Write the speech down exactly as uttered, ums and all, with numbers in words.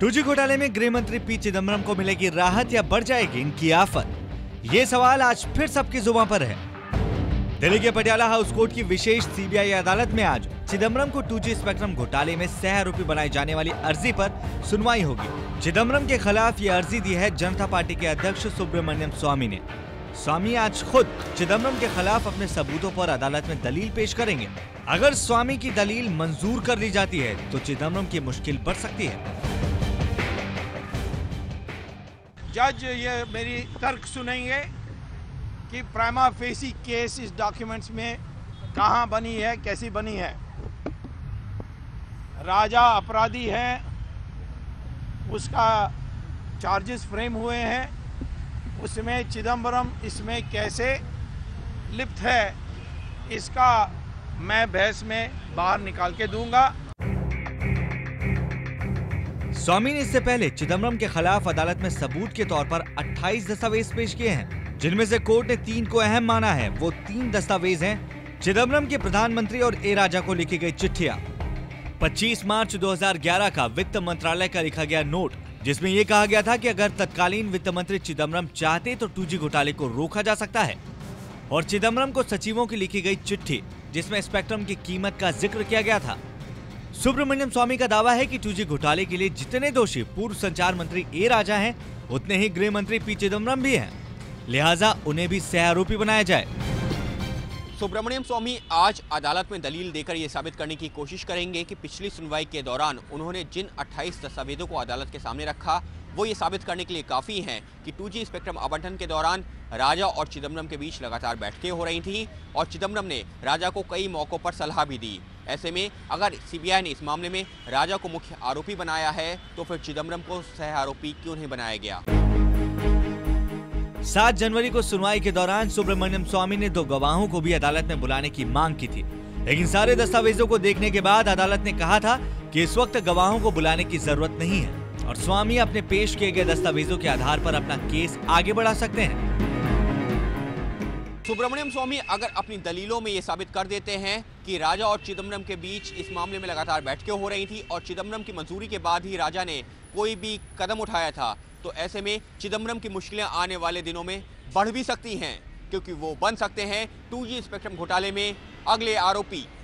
To जी घोटाले में गृह मंत्री पी चिदम्बरम को मिलेगी राहत या बढ़ जाएगी इनकी आफत? ये सवाल आज फिर सबकी जुबान पर है। दिल्ली के पटियाला हाउस कोर्ट की विशेष सी बी आई अदालत में आज चिदम्बरम को टू जी स्पेक्ट्रम घोटाले में सह आरोपी बनाई जाने वाली अर्जी पर सुनवाई होगी। चिदम्बरम के खिलाफ ये अर्जी दी है जनता पार्टी के अध्यक्ष सुब्रमण्यम स्वामी ने। स्वामी आज खुद चिदम्बरम के खिलाफ अपने सबूतों पर अदालत में दलील पेश करेंगे। अगर स्वामी की दलील मंजूर कर ली जाती है तो चिदम्बरम की मुश्किल बढ़ सकती है। जज ये मेरी तर्क सुनेंगे कि प्राइमा फेसी केस इस डॉक्यूमेंट्स में कहां बनी है, कैसी बनी है। राजा अपराधी है, उसका चार्जेस फ्रेम हुए हैं, उसमें चिदम्बरम इसमें कैसे लिप्त है, इसका मैं बहस में बाहर निकाल के दूंगा। स्वामी ने इससे पहले चिदम्बरम के खिलाफ अदालत में सबूत के तौर पर अट्ठाईस दस्तावेज पेश किए हैं, जिनमें से कोर्ट ने तीन को अहम माना है। वो तीन दस्तावेज हैं चिदम्बरम के प्रधानमंत्री और ए राजा को लिखी गई चिट्ठियां, पच्चीस मार्च दो हज़ार ग्यारह का वित्त मंत्रालय का लिखा गया नोट, जिसमें यह कहा गया था कि अगर तत्कालीन वित्त मंत्री चिदम्बरम चाहते तो टू जी घोटाले को रोका जा सकता है, और चिदम्बरम को सचिवों की लिखी गई चिट्ठी जिसमें स्पेक्ट्रम की कीमत का जिक्र किया गया था। सुब्रमण्यम स्वामी का दावा है कि टू जी घोटाले के लिए जितने दोषी पूर्व संचार मंत्री ए राजा हैं, उतने ही गृह मंत्री पी चिदम्बरम भी हैं, लिहाजा उन्हें भी सह आरोपी बनाया जाए। सुब्रमण्यम स्वामी आज अदालत में दलील देकर ये साबित करने की कोशिश करेंगे कि पिछली सुनवाई के दौरान उन्होंने जिन अट्ठाईस दस्तावेजों को अदालत के सामने रखा, वो ये साबित करने के लिए काफ़ी हैं कि टू जी स्पेक्ट्रम आवंटन के दौरान राजा और चिदम्बरम के बीच लगातार बैठकें हो रही थीं और चिदम्बरम ने राजा को कई मौक़ों पर सलाह भी दी। ऐसे में अगर सी बी आई ने इस मामले में राजा को मुख्य आरोपी बनाया है तो फिर चिदम्बरम को सह आरोपी क्यों नहीं बनाया गया? सात जनवरी को सुनवाई के दौरान सुब्रमण्यम स्वामी ने दो गवाहों को भी अदालत में बुलाने की मांग की थी, लेकिन सारे दस्तावेजों को देखने के बाद अदालत ने कहा था कि इस वक्त गवाहों को बुलाने की जरूरत नहीं है और स्वामी अपने पेश किए गए दस्तावेजों के आधार पर अपना केस आगे बढ़ा सकते हैं। सुब्रमण्यम स्वामी अगर अपनी दलीलों में ये साबित कर देते हैं कि राजा और चिदम्बरम के बीच इस मामले में लगातार बैठकें हो रही थी और चिदम्बरम की मंजूरी के बाद ही राजा ने कोई भी कदम उठाया था, तो ऐसे में चिदम्बरम की मुश्किलें आने वाले दिनों में बढ़ भी सकती हैं, क्योंकि वो बन सकते हैं टू जी स्पेक्ट्रम घोटाले में अगले आरोपी।